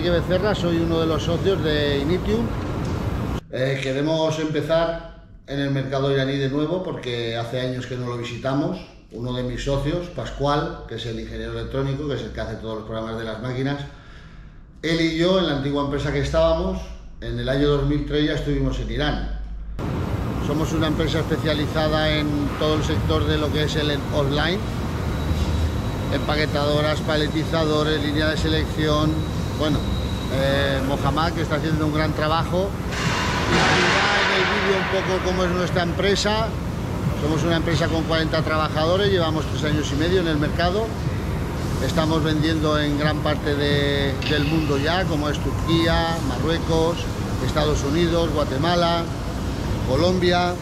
Enrique Becerra, soy uno de los socios de Initium. Queremos empezar en el mercado iraní de nuevo porque hace años que no lo visitamos. Uno de mis socios, Pascual, que es el ingeniero electrónico, que es el que hace todos los programas de las máquinas, él y yo, en la antigua empresa que estábamos, en el año 2003 ya estuvimos en Irán. Somos una empresa especializada en todo el sector de lo que es el online, empaquetadoras, paletizadores, línea de selección. Bueno, Mohamed, que está haciendo un gran trabajo, y en el vídeo un poco cómo es nuestra empresa. Somos una empresa con 40 trabajadores, llevamos 3 años y medio en el mercado. Estamos vendiendo en gran parte del mundo ya, como es Turquía, Marruecos, Estados Unidos, Guatemala, Colombia,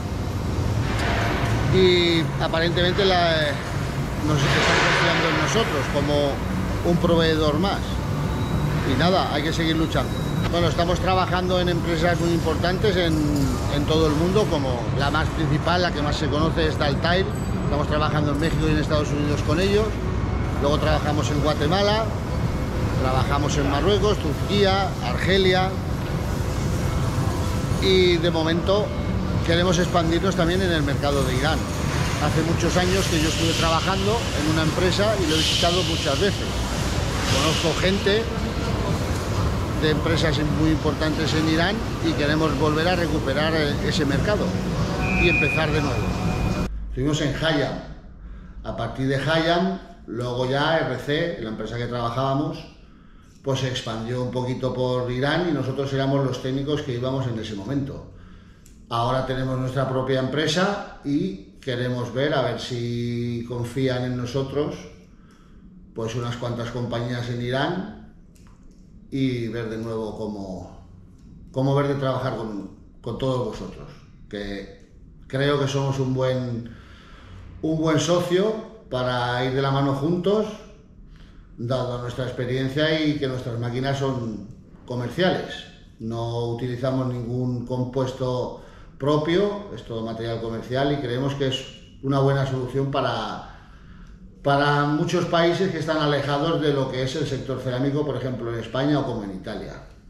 y aparentemente nos están confiando en nosotros como un proveedor más. Y nada, hay que seguir luchando. Bueno, estamos trabajando en empresas muy importantes en todo el mundo, como la más principal, la que más se conoce, es Daltair. Estamos trabajando en México y en Estados Unidos con ellos. Luego trabajamos en Guatemala, trabajamos en Marruecos, Turquía, Argelia, y de momento queremos expandirnos también en el mercado de Irán. Hace muchos años que yo estuve trabajando en una empresa y lo he visitado muchas veces. Conozco gente de empresas muy importantes en Irán y queremos volver a recuperar ese mercado y empezar de nuevo. Estuvimos en Hayam. A partir de Hayam, luego ya RC, la empresa que trabajábamos, pues se expandió un poquito por Irán y nosotros éramos los técnicos que íbamos en ese momento. Ahora tenemos nuestra propia empresa y queremos ver a ver si confían en nosotros pues unas cuantas compañías en Irán y ver de nuevo cómo ver de trabajar con todos vosotros, que creo que somos un buen socio para ir de la mano juntos, dado nuestra experiencia y que nuestras máquinas son comerciales. No utilizamos ningún compuesto propio, es todo material comercial y creemos que es una buena solución para muchos países que están alejados de lo que es el sector cerámico, por ejemplo en España o como en Italia.